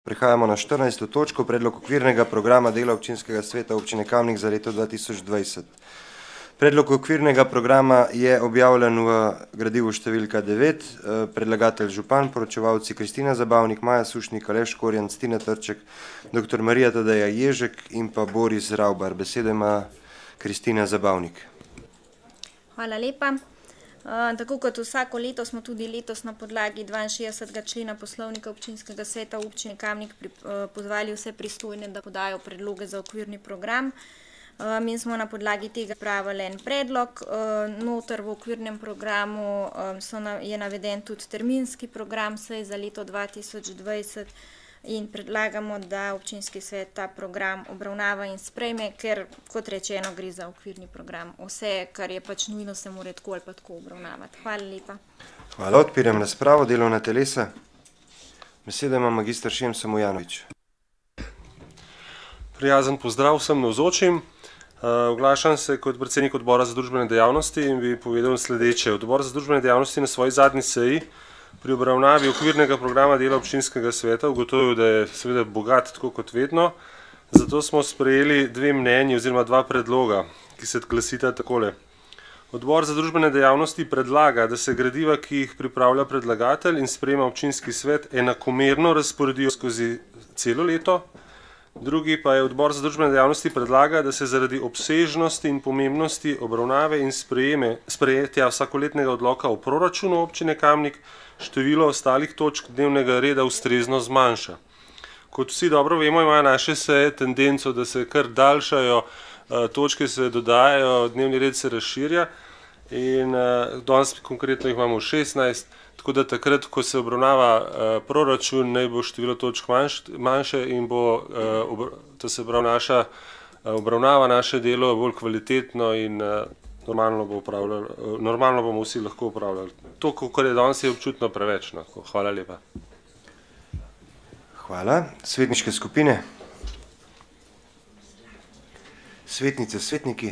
Prehajamo na 14. točko, predlog okvirnega programa dela občinskega sveta občine Kamnik za leto 2020. Predlog okvirnega programa je objavljen v gradivu številka 9, predlagatelj župan, poročevalci Kristina Zabavnik, Maja Sušnik, Aleš Korjan, Tina Trček, dr. Marija Tadeja Ježek in pa Boris Ravbar. Besedo ima Kristina Zabavnik. Hvala lepa. Tako kot vsako leto smo tudi letos na podlagi 62. člena poslovnika občinskega sveta občine Kamnik pozvali vse pristojne, da podajo predloge za okvirni program. Mi smo na podlagi tega pripravili en predlog. Noter v okvirnem programu je naveden tudi terminski program sej za leto 2020 in predlagamo, da občinski svet ta program obravnava in sprejme, ker, kot rečeno, gre za okvirni program. Vse, kar je pač nujno, se mora tako ali pa tako obravnavati. Hvala lepa. Hvala, odpiram razpravo, delovna telesa. Besedo ima magister Šemso Mujanovič. Prijazen pozdrav vsem navzočim. Oglašam se kot predsednik odbora za družbene dejavnosti in bi povedal sledeče. Odbor za družbene dejavnosti na svoji zadnji seji pri obravnavi okvirnega programa dela občinskega sveta ugotovil, da je seveda bogat tako kot vedno. Zato smo sprejeli dve mnenji oziroma dva predloga, ki se glasita takole. Odbor za družbene dejavnosti predlaga, da se gradiva, ki jih pripravlja predlagatelj in sprejema občinski svet, enakomerno razporedijo skozi celo leto. Drugi pa je odbor za družbene dejavnosti predlaga, da se zaradi obsežnosti in pomembnosti obravnave in sprejetja vsakoletnega odloka o proračunu občine Kamnik število ostalih točk dnevnega reda ustrezno zmanjša. Kot vsi dobro vemo, imajo naše seje tendenco, da se kar daljšajo, točke se dodajajo, dnevni red se razširja in danes konkretno jih imamo 16, tako da takrat, ko se obravnava proračun, naj bo število točk manjše in bo, to se pravi, naša obravnava, naše delo bolj kvalitetno in normalno bomo vsi lahko upravljali. To, kar je danes, je občutno preveč. Hvala lepa. Hvala. Svetniške skupine. Svetnice, svetniki.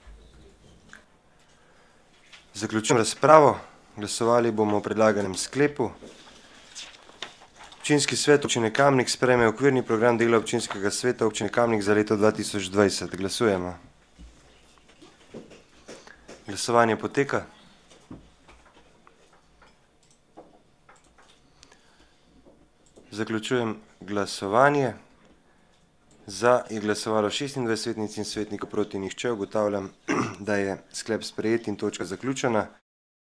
Zaključujem razpravo. Glasovali bomo o predlaganem sklepu. Občinski svet občine Kamnik sprejme okvirni program dela občinskega sveta občine Kamnik za leto 2020. Glasujemo. Glasovanje poteka. Zaključujem glasovanje. Za je glasovalo 26 svetnic in svetnikov, proti nihče. Ugotavljam, da je sklep sprejet in točka zaključena.